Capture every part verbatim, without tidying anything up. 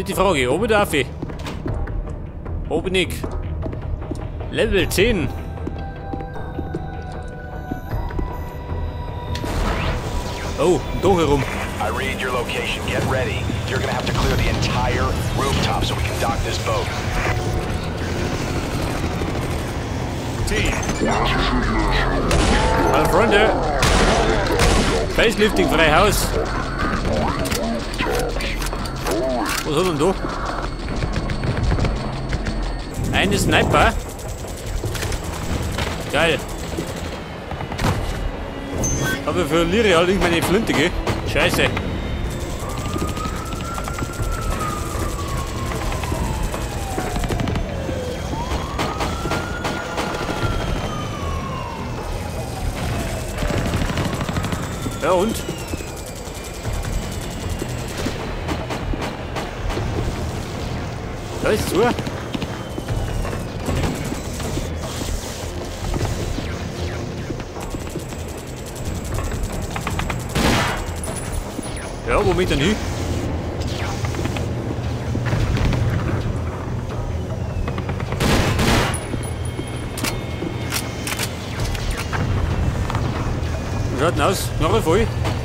ist die Frage. Oben darf ich. Oben nicht. Level zehn. Oh, da herum. I read your location. Get ready. You're gonna have to clear the entire rooftop so we can dock this boat. Team. Meine Freunde. Facelifting frei Haus. Was hat denn da? Eine Sniper. Geil. Aber ich verliere allerdings meine Flinte, gell? Scheiße. Ja und? Da ist zu. Ja, womit denn hin? Wie schaut denn aus? Noch voll?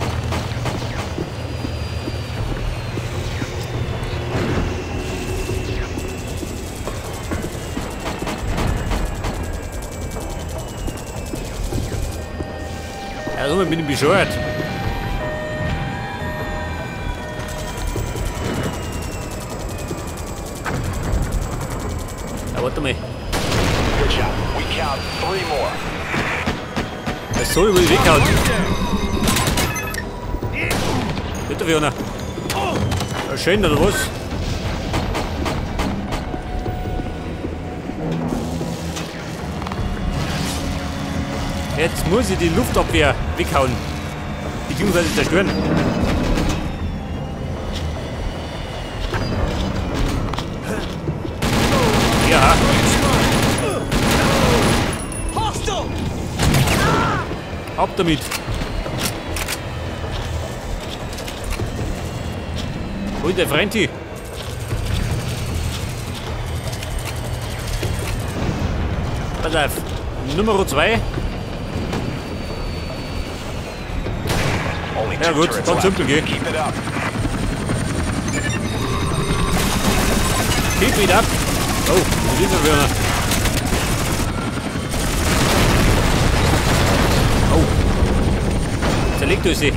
Ja, so bin ich bescheuert. Ja, warte mal. Good job. We count three more. Das soll wohl weghauen. Bitte, Fiona. Ja, schön, oder was? Jetzt muss ich die Luftabwehr weghauen. Beziehungsweise zerstören. Ja. Ab damit. Wo ist der Frenti? Pass auf. Nummer zwei. Ja gut, ganz simpel gehen. Keep it up. Keep it up. Oh, wo ist er wieder? Oh. Zerlegt euch sie.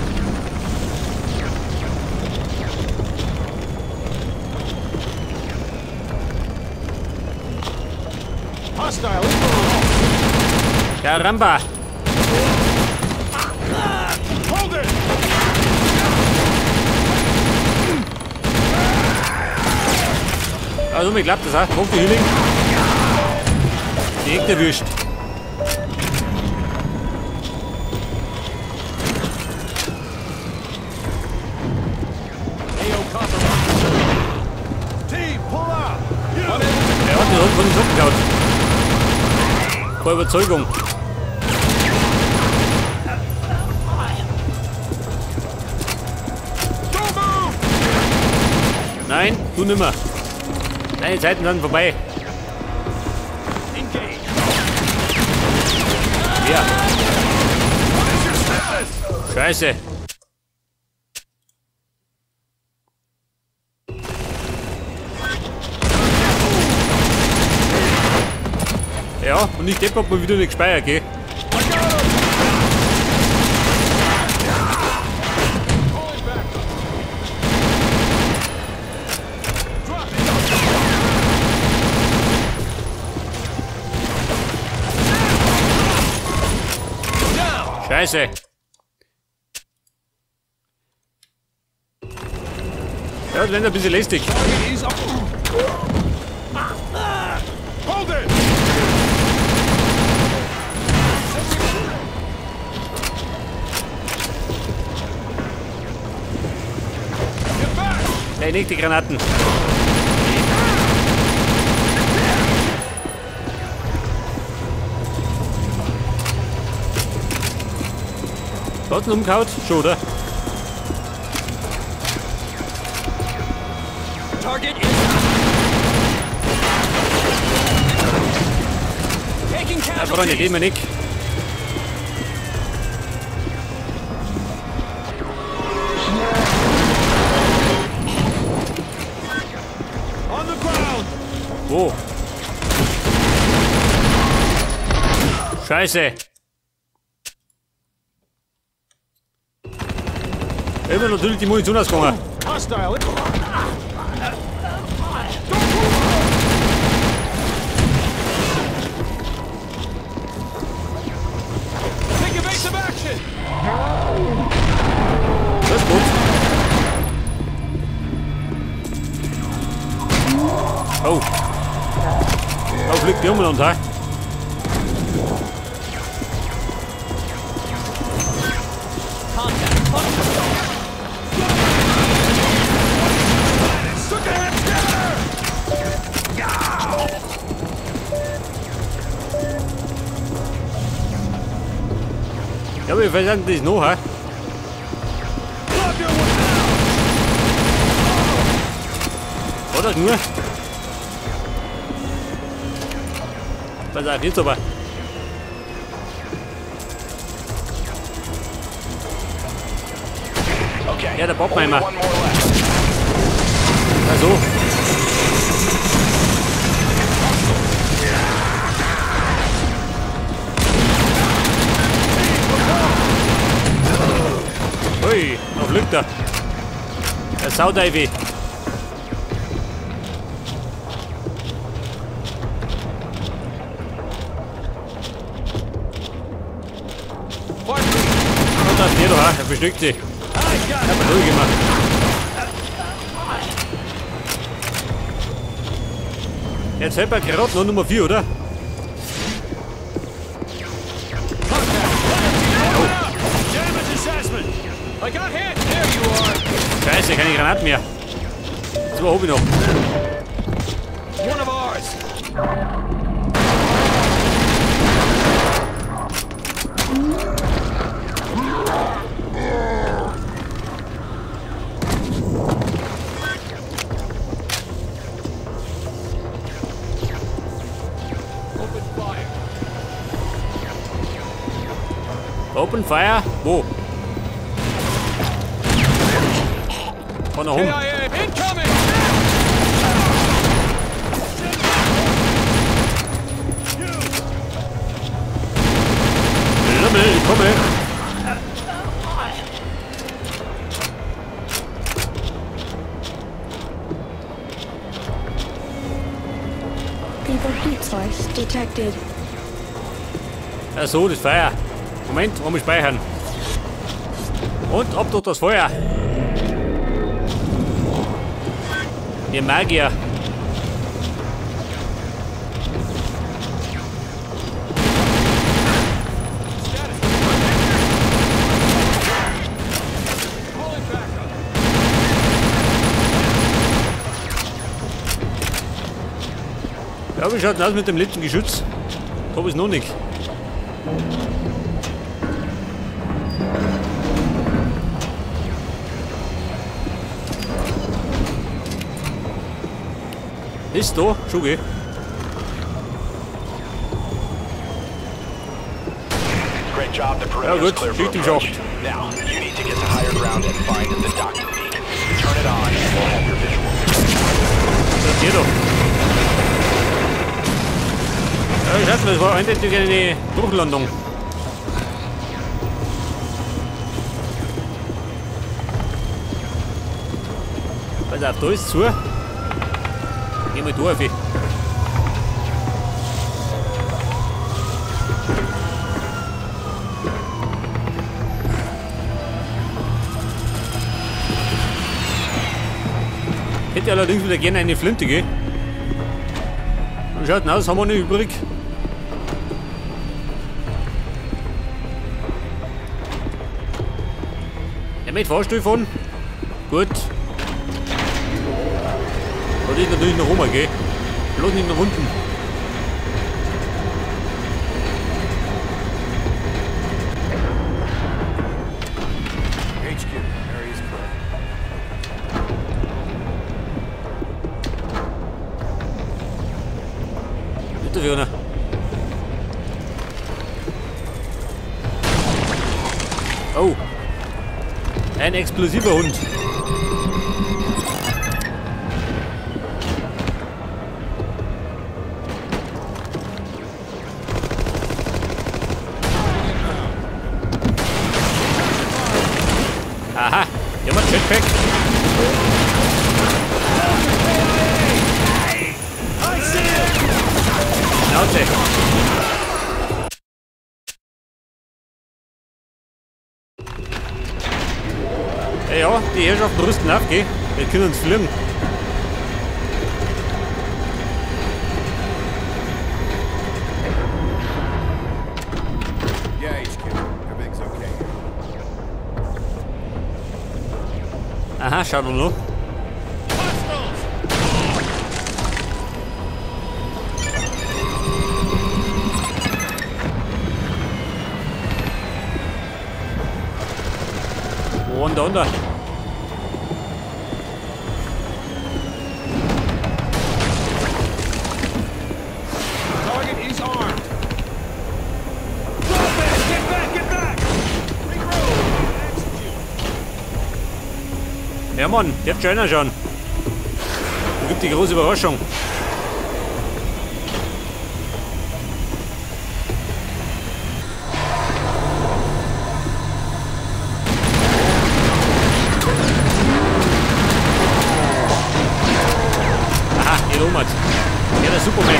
Caramba. Also mir klappt das auch. Punkt die Healing. Die Gegner erwischt. Er hat den Hund von den Socken gehauen. Voll Überzeugung. Nein, du nimmer. Deine Zeiten sind vorbei. Ja. Scheiße. Ja, und ich depp hab mal wieder nicht gespeichert, gell? Scheiße. Ja, das wäre ein bisschen lästig. Nein, nicht die Granaten. Hat ihn umgehauen? Schon, oder? Target Ja, Freunde, gehen wir nicht. Wo? Scheiße. Immer natürlich die Munition ausgegangen. Das ist gut. Oh. Da fliegt die umeinander, hä? Ja, wir versuchen das noch, hä? Oder nur? Pass auf, jetzt aber. Ja, der Bobbeimer. Also. Ui, noch lügt er. Der Saudeivi. Und das hier doch, er bestückt sie. Ich hab ihn ruhig gemacht. Jetzt hält er gerade noch Nummer vier, oder? Scheiße, keine Granaten mehr. Das war oben noch. Open Fire? Wo? Von da oben. Lümmel, ich komme. People heat source detected. Ach so, das Feuer. Moment, wollen wir speichern. Und ab durch das Feuer. Ihr Magier. Ja, wie schaut das aus mit dem letzten Geschütz? Hab ich noch nicht. Ist da? Schon geh. Great job. The Ja perimeter is gut, clear for schick den approach. Schacht. Now, you need to get to higher ground and find the docking peak. Turn it on and we'll have your visual. Das geht doch. Ja, schaut mal, das war eindeutig eine Bruchlandung. Pass auf, da ist zu. Geh mal durch. Hätte allerdings wieder gerne eine Flinte, gell? Wie schaut denn aus? Haben wir nicht übrig? Ja, mit Fahrstuhl fahren? Gut. Da ist natürlich noch rum, gell? Bloß nicht nach unten. Bitte, Fiona. Oh. Ein explosiver Hund. Aha, hier haben wir Jetpack. Schnauze. Ja, ja, die Herrschaften rüsten auf, gell? Wir können uns fliegen. Yeah, H Q. Everything's okay. Aha, schaut mal noch. Wo und da unter? Target is armed. Drop it! Get back! Get back! Regroup! Execute! Ja, Mann, der hat schon einer schon. Da gibt die große Überraschung. Aha, hier oben. Ja, der Superman.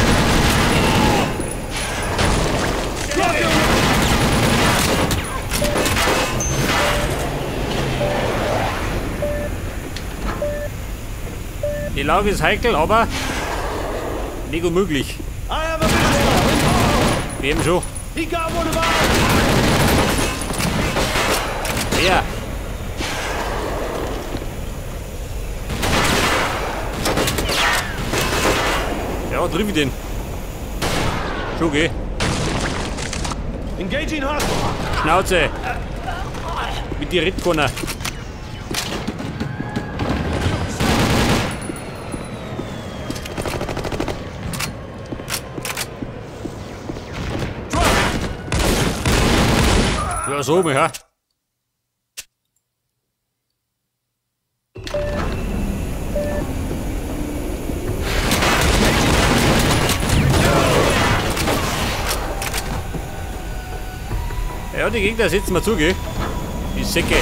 Die Lage ist heikel, aber nicht unmöglich. I have a pistol! Wir eben schon. He got one of ours! Wer? Ja, triff ich den. Schon geh. Engaging hostile! Schnauze. Mit die Rittkonner. Ja, so, mir, ha. Ja, die Gegner setzen wir zu, gell? Die Säcke.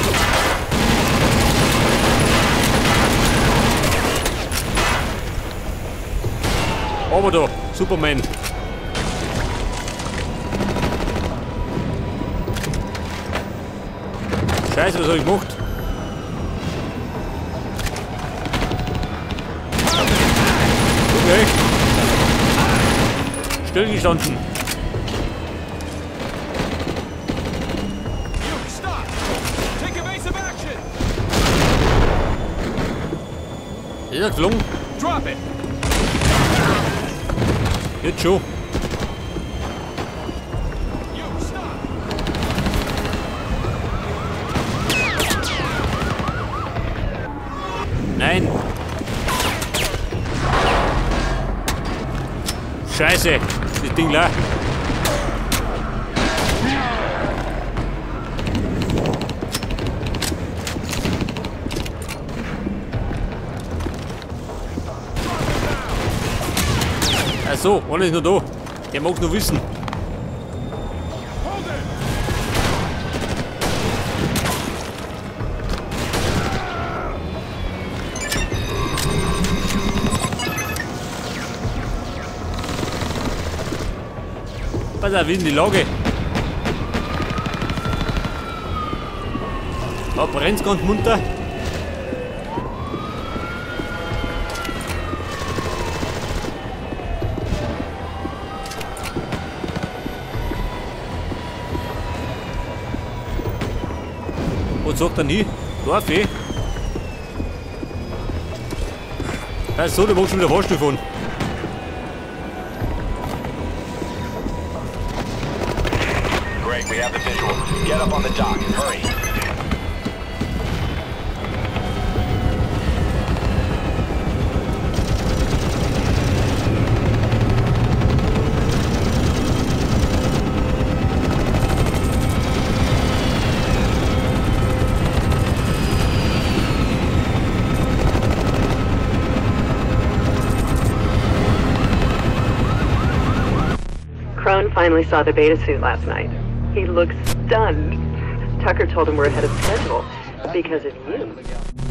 Aber da, Superman. Scheiße, was hab ich gemacht? Okay. Stillgestanden. You stop! Take evasive action! Ist er geflogen? Drop it! Jetzt schon. You stop! Nein. Scheiße. Das Ding leer. Ach so, einer ist noch da. Der mag's noch wissen. Hold it! Pass auf, wie ist denn die Lage? Da brennt's ganz munter. Was sagt er nie? Dorf, eh? Ach so, der macht schon wieder Fahrstuhl von. Great, we have the visual. Get up on the dock. Hurry. finally saw the beta suit last night. He looks stunned. Tucker told him we're ahead of schedule because of you.